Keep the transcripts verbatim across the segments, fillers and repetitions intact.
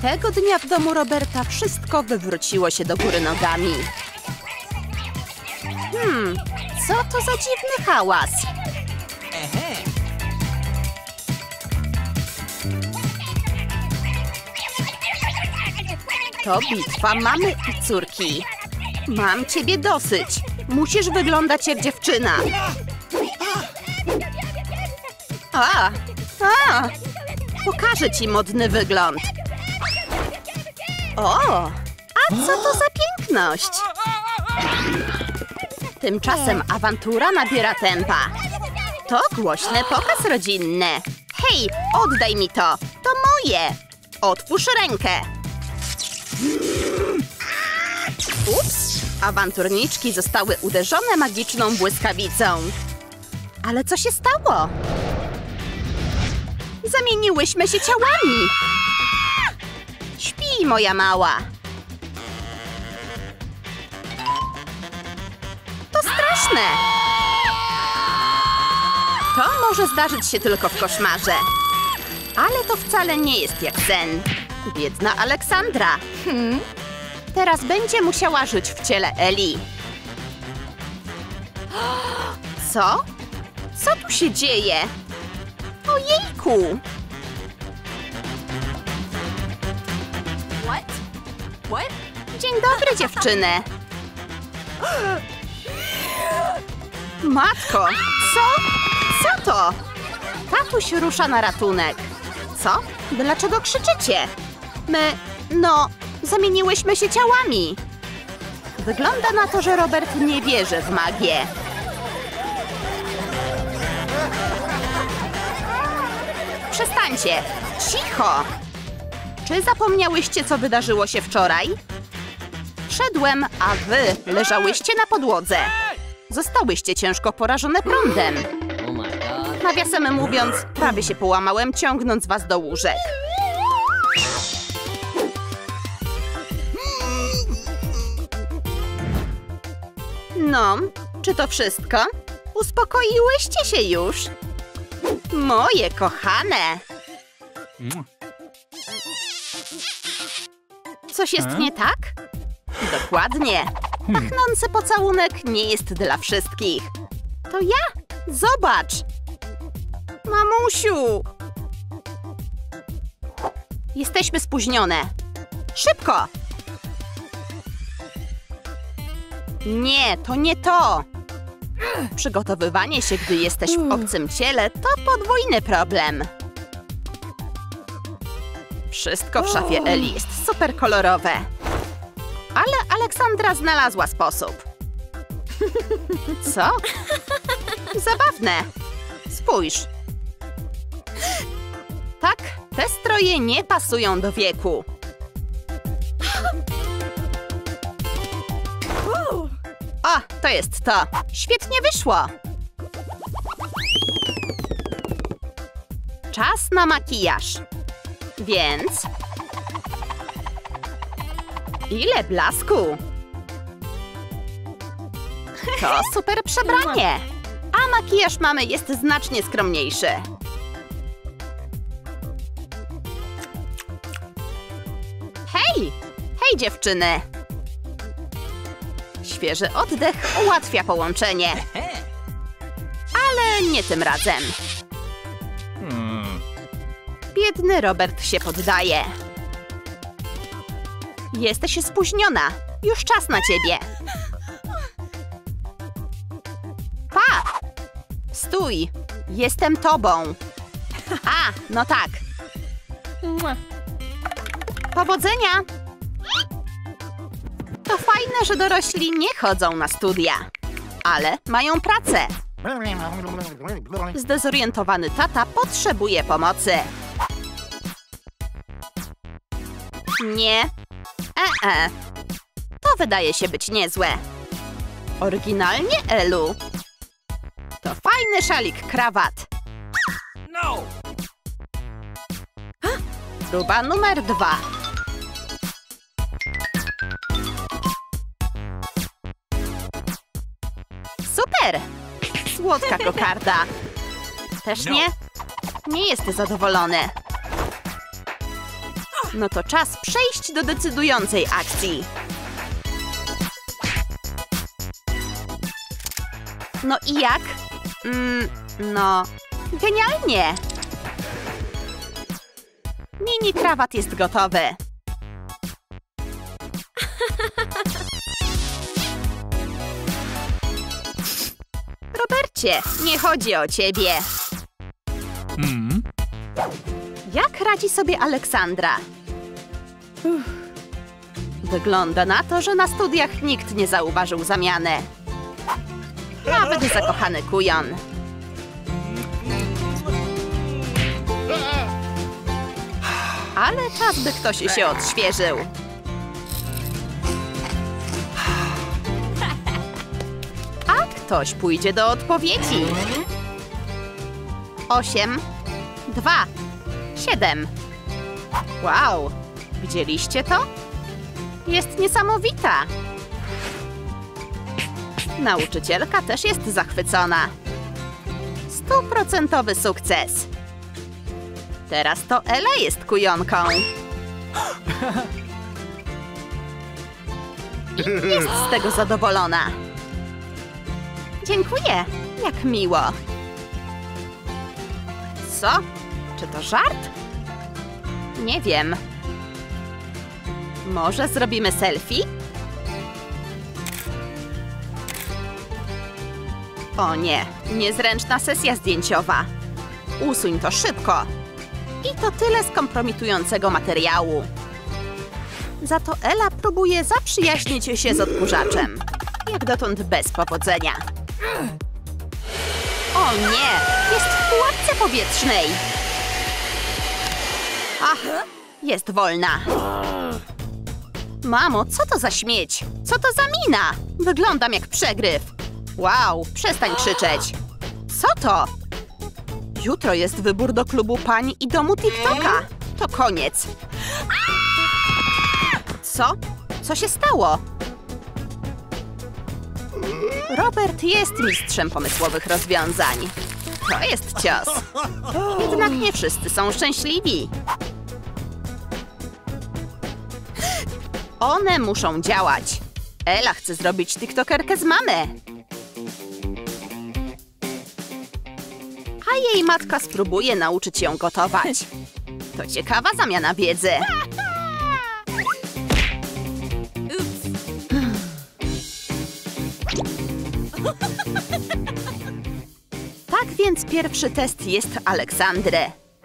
Tego dnia w domu Roberta wszystko wywróciło się do góry nogami. Hmm, co to za dziwny hałas? To bitwa mamy i córki. Mam ciebie dosyć. Musisz wyglądać jak dziewczyna. A, a, pokażę ci modny wygląd. O, a co to za piękność? Tymczasem awantura nabiera tempa. To głośny pokaz rodzinny. Hej, oddaj mi to. To moje. Otwórz rękę. Ups, awanturniczki zostały uderzone magiczną błyskawicą. Ale co się stało? Zamieniłyśmy się ciałami. Śpij, moja mała. To straszne. To może zdarzyć się tylko w koszmarze. Ale to wcale nie jest jak sen. Biedna Aleksandra. Hmm? Teraz będzie musiała żyć w ciele Eli. Co? Co tu się dzieje? Ojejku! What? What? Dzień dobry, dziewczyny. Matko, co? Co to? Tatuś rusza na ratunek. Co? Dlaczego krzyczycie? My, no, zamieniłyśmy się ciałami. Wygląda na to, że Robert nie wierzy w magię. Przestańcie! Cicho! Czy zapomniałyście, co wydarzyło się wczoraj? Wszedłem, a wy leżałyście na podłodze. Zostałyście ciężko porażone prądem. Nawiasem mówiąc, prawie się połamałem, ciągnąc was do łóżek. No, czy to wszystko? Uspokoiłyście się już? Moje kochane! Coś jest nie tak? Dokładnie. Pachnący pocałunek nie jest dla wszystkich. To ja? Zobacz! Mamusiu! Jesteśmy spóźnione. Szybko! Nie, to nie to! Przygotowywanie się, gdy jesteś w obcym ciele, to podwójny problem. Wszystko w szafie Eli jest super kolorowe. Ale Aleksandra znalazła sposób. Co? Zabawne. Spójrz. Tak, te stroje nie pasują do wieku. O, to jest to. Świetnie wyszło. Czas na makijaż. Więc... ile blasku! To super przebranie! A makijaż mamy jest znacznie skromniejszy. Hej! Hej, dziewczyny! Świeży oddech ułatwia połączenie. Ale nie tym razem. Biedny Robert się poddaje. Jesteś spóźniona. Już czas na ciebie. Pa! Stój! Jestem tobą. A, no tak. Powodzenia! To fajne, że dorośli nie chodzą na studia. Ale mają pracę. Zdezorientowany tata potrzebuje pomocy. Nie. E-e. To wydaje się być niezłe. Oryginalnie, Elu. To fajny szalik krawat. No. Próba numer dwa. Super! Słodka kokarda. Też nie? Nie jest zadowolony. No to czas przejść do decydującej akcji. No i jak? Mm, no, genialnie! Mini krawat jest gotowy. Robercie, nie chodzi o ciebie. Hmm? Jak radzi sobie Aleksandra? Uff. Wygląda na to, że na studiach nikt nie zauważył zamiany. Nawet zakochany kujon. Ale czas, by ktoś się odświeżył. A ktoś pójdzie do odpowiedzi. Osiem, dwa, siedem. Wow, widzieliście to? Jest niesamowita. Nauczycielka też jest zachwycona. Stuprocentowy sukces. Teraz to Ela jest kujonką. I jest z tego zadowolona. Dziękuję. Jak miło. Co? Czy to żart? Nie wiem. Może zrobimy selfie? O nie, niezręczna sesja zdjęciowa. Usuń to szybko. I to tyle skompromitującego materiału. Za to Ela próbuje zaprzyjaźnić się z odkurzaczem. Jak dotąd bez powodzenia. O nie, jest w pułapce powietrznej. Ach, jest wolna. Mamo, co to za śmieć? Co to za mina? Wyglądam jak przegryw. Wow, przestań krzyczeć. Co to? Jutro jest wybór do klubu pań i domu TikToka. To koniec. Co? Co się stało? Robert jest mistrzem pomysłowych rozwiązań. To jest cios. Jednak nie wszyscy są szczęśliwi. One muszą działać. Ela chce zrobić tiktokerkę z mamy. A jej matka spróbuje nauczyć ją gotować. To ciekawa zamiana wiedzy. Tak więc pierwszy test jest Aleksandry.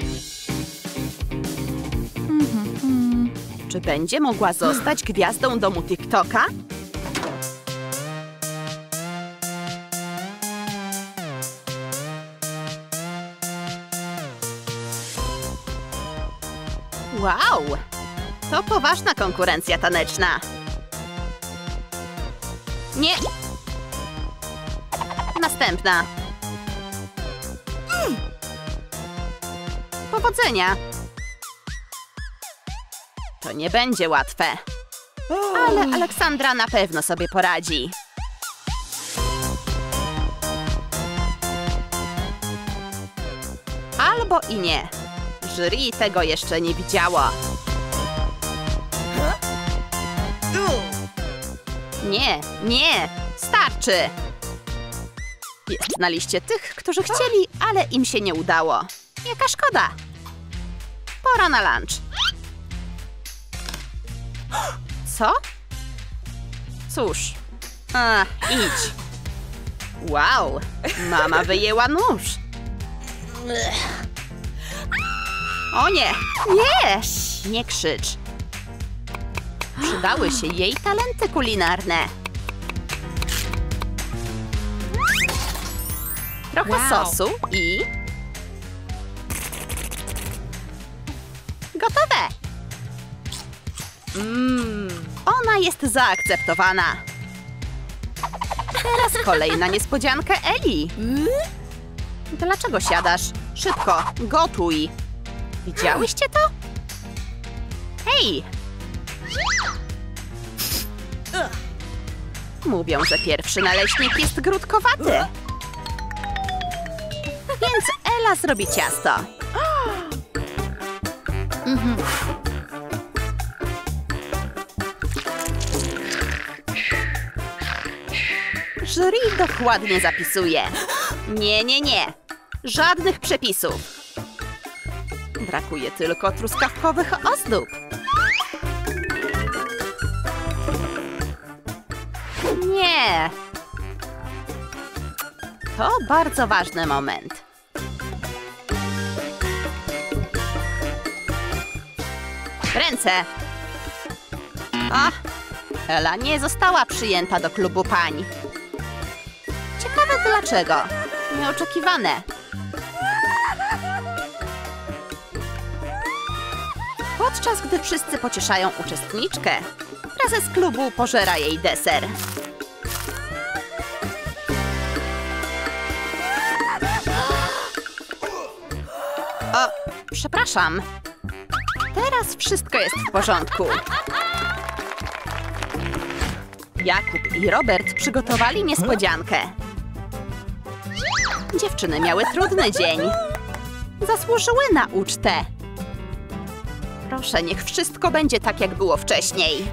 Czy będzie mogła zostać gwiazdą domu TikToka? Wow! To poważna konkurencja taneczna. Nie! Następna. Powodzenia! To nie będzie łatwe. Ale Aleksandra na pewno sobie poradzi. Albo i nie. Jury tego jeszcze nie widziało. Nie, nie! Starczy! Jest na liście tych, którzy chcieli, ale im się nie udało. Jaka szkoda! Pora na lunch. Co? Cóż. A, idź. Wow, mama wyjęła nóż. O nie, nie! Nie krzycz. Przydały się jej talenty kulinarne. Trochę Wow. sosu i... Gotowe! Mmm, ona jest zaakceptowana. Teraz kolej na niespodziankę Eli. Dlaczego siadasz? Szybko, gotuj. Widziałyście to? Hej! Mówią, że pierwszy naleśnik jest grudkowaty. Więc Ela zrobi ciasto. Jury dokładnie zapisuje. Nie, nie, nie. Żadnych przepisów. Brakuje tylko truskawkowych ozdób. Nie. To bardzo ważny moment. Ręce. Ach, Ela nie została przyjęta do klubu pań. Ciekawe dlaczego. Nieoczekiwane. Podczas gdy wszyscy pocieszają uczestniczkę, prezes klubu pożera jej deser. O, przepraszam. Teraz wszystko jest w porządku. Jakub i Robert przygotowali niespodziankę. Dziewczyny miały trudny dzień. Zasłużyły na ucztę. Proszę, niech wszystko będzie tak, jak było wcześniej.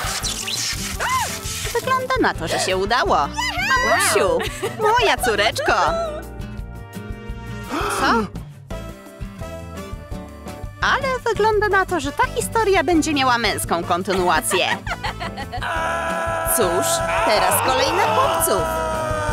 Wygląda na to, że się udało. Mamusiu, moja córeczko. Co? Ale wygląda na to, że ta historia będzie miała męską kontynuację. Cóż, teraz kolej na chłopców.